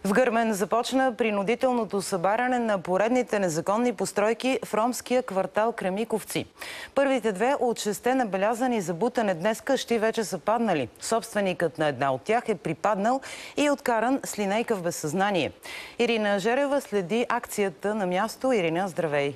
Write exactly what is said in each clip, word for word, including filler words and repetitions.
В Гърмен започна принудителното събаряне на поредните незаконни постройки в ромския квартал Кремиковци. Първите две от шесте набелязани за бутане днес къщи вече са паднали. Собственикът на една от тях е припаднал и е откаран с линейка в безсъзнание. Ирина Жерева следи акцията на място. Ирина, здравей!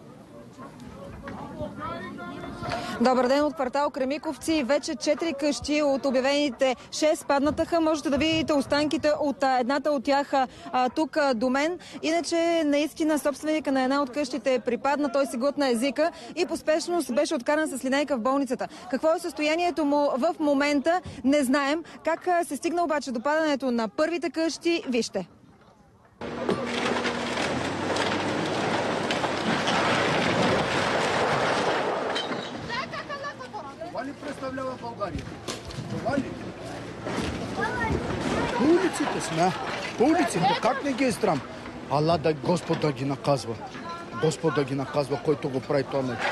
Добър ден от квартал Кремиковци. Вече четири къщи от обявените шест паднатаха. Можете да видите останките от едната от тях а, тук а, до мен. Иначе наистина собственика на една от къщите е припадна, той си глътна езика и по спешност беше откаран с линейка в болницата. Какво е състоянието му в момента, не знаем. Как се стигна обаче до падането на първите къщи, вижте. Това ли представлява България? Това ли? По улиците сме. По улиците. Как не ги е срам? Алла да Господ да ги наказва. Господ да ги наказва, който го прави това нещо.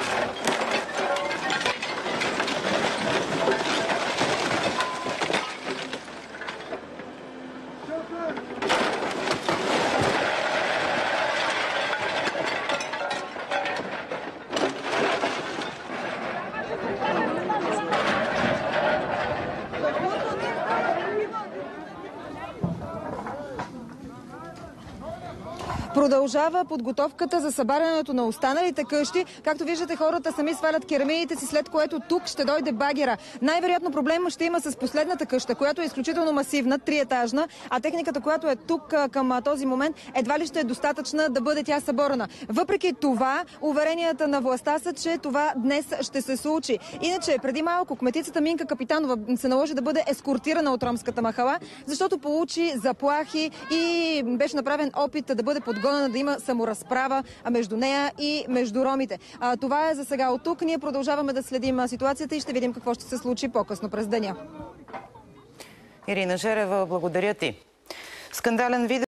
Продължава подготовката за събарянето на останалите къщи. Както виждате, хората сами свалят керамидите си, след което тук ще дойде багера. Най-вероятно проблем ще има с последната къща, която е изключително масивна, триетажна, а техниката, която е тук към този момент, едва ли ще е достатъчна да бъде тя съборена. Въпреки това, уверенията на властта са, че това днес ще се случи. Иначе, преди малко, кметицата Минка Капитанова се наложи да бъде ескортирана от ромската махала, защото получи заплахи и беше направен опит да бъде подготвена, да има саморазправа между нея и между ромите. А, това е за сега от тук. Ние продължаваме да следим ситуацията и ще видим какво ще се случи по-късно през деня. Ирина Жерева, благодаря ти. Скандален видео